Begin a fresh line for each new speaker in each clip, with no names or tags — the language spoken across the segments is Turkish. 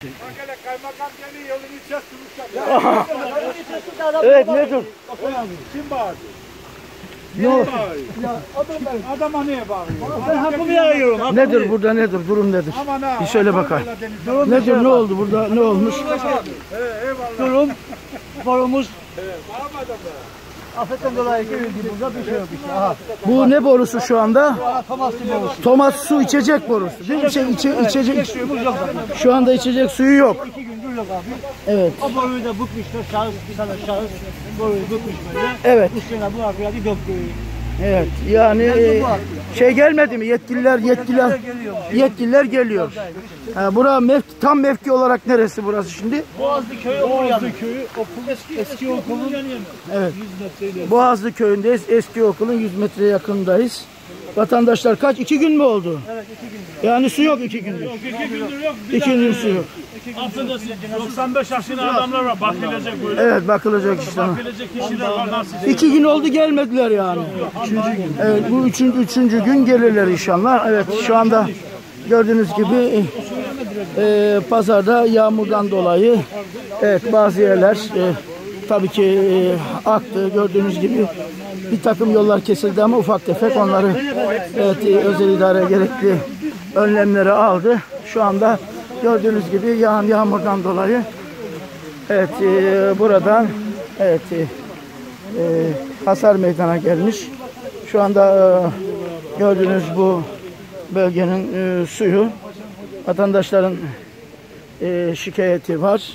Kaymakam geliyor, yolunu çözdürmüşler.
Evet, nedir?
Kim bağırdı?
Yok.
Adama niye bağırıyor?
Ben hakkımı arıyorum.
Nedir burada, nedir? Durum nedir? Bir söyle bakayım. Nedir, ne oldu burada, ne olmuş?
Eyvallah.
Durum, borumuz
Bağırmadım da.
afetten dolayı girildi. Burada bir şey yok işte. Aha.
Bu ne borusu şu anda?
Tomaslı borusu.
Tomat su içecek borusu. Değil mi? İçecek.
Suyumuz yok zaten.
Şu anda içecek suyu yok.
2 gündür yok abi.
Evet.
O boruyu da bükmüşler. Bir tane şahıs boruyu bükmüş böyle.
Evet.
Üstüne bu arkaya bir döktü.
Evet. Yani şey gelmedi mi? Yetkililer geliyor. Ha, tam mevki olarak neresi burası şimdi?
Boğazlı köyü
Boğazlı köyü eski okulun
Evet.
100 metreyle.
Boğazlı köyündeyiz. Eski okulun 100 metre yakındayız. Vatandaşlar kaç? 2 gün mü oldu?
Evet 2 gündür.
Yani su yok 2 gündür.
2 gündür yok.
2 gündür su yok.
Aslında 95 yaşında adamlar var. Bakılacak böyle.
Evet, bakılacak işte.
Bakılacak kişiler var. Nasıl?
2 gün oldu gelmediler yani. Evet, bu üçüncü gün gelirler inşallah. Evet, şu anda gördüğünüz gibi pazarda yağmurdan dolayı evet bazı yerler tabii ki aktı. Gördüğünüz gibi bir takım yollar kesildi ama ufak tefek onları evet, özel idare gerekli önlemleri aldı. Şu anda gördüğünüz gibi yağan yağmurdan dolayı evet buradan evet hasar meydana gelmiş. Şu anda gördüğünüz bu bölgenin suyu vatandaşların şikayeti var.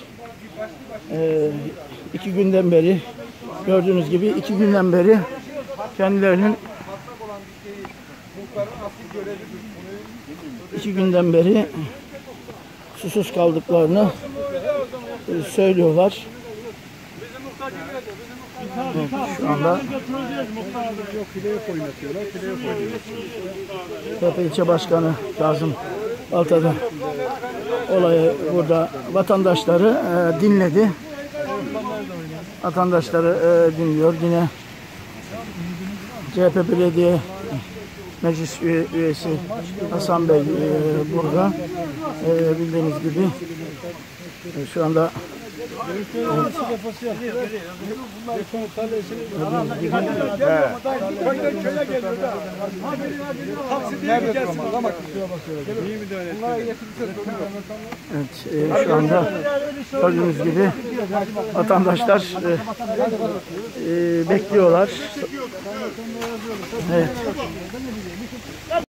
2 günden beri gördüğünüz gibi 2 günden beri kendilerinin 2 günden beri susuz kaldıklarını söylüyorlar. Evet, şu anda Tepe İlçe Başkanı Kazım Balta'da olayı burada vatandaşları dinledi. Vatandaşları dinliyor. Yine CHP Belediye Meclis Üyesi Hasan Bey burada. Bildiğiniz gibi şu anda evet, şu anda gördüğünüz gibi vatandaşlar bekliyorlar. Evet.